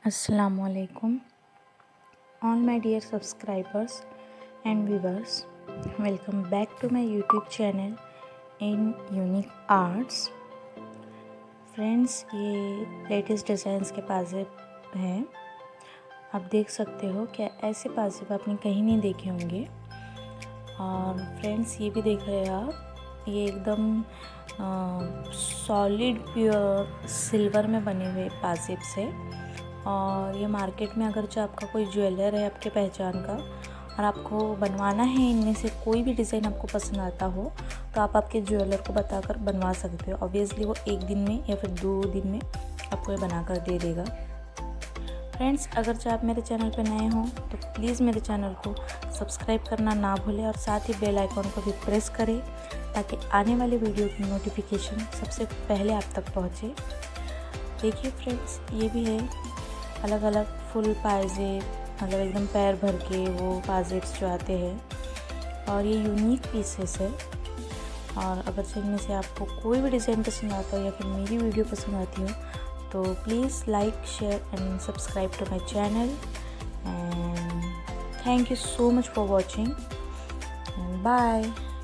Assalamualaikum, all my dear subscribers and viewers. Welcome back to my YouTube channel in Unique Arts. Friends, ये latest designs के पाजेब हैं। आप देख सकते हो क्या ऐसे पाजेब आपने कहीं नहीं देखे होंगे। और फ्रेंड्स, ये भी देख रहे हैं आप, ये एकदम सॉलिड प्योर सिल्वर में बने हुए पाजेब से। और ये मार्केट में अगर जो आपका कोई ज्वेलर है आपके पहचान का और आपको बनवाना है, इनमें से कोई भी डिज़ाइन आपको पसंद आता हो तो आप आपके ज्वेलर को बताकर बनवा सकते हो। ऑब्वियसली वो 1 दिन में या फिर 2 दिन में आपको ये बना कर दे देगा। फ्रेंड्स, अगर जो आप मेरे चैनल पर नए हों तो प्लीज़ मेरे चैनल को सब्सक्राइब करना ना भूलें और साथ ही बेल आइकॉन को भी प्रेस करें ताकि आने वाले वीडियो की नोटिफिकेशन सबसे पहले आप तक पहुँचे। देखिए फ्रेंड्स, ये भी है अलग अलग फुल पाजेब, मतलब एकदम पैर भर के वो पाजेब्स जो आते हैं। और ये यूनिक पीसेस है। और अगर इनमें से आपको कोई भी डिज़ाइन पसंद आता हो या फिर मेरी वीडियो पसंद आती हो तो please like, share and subscribe to my channel. And thank you so much for watching and bye.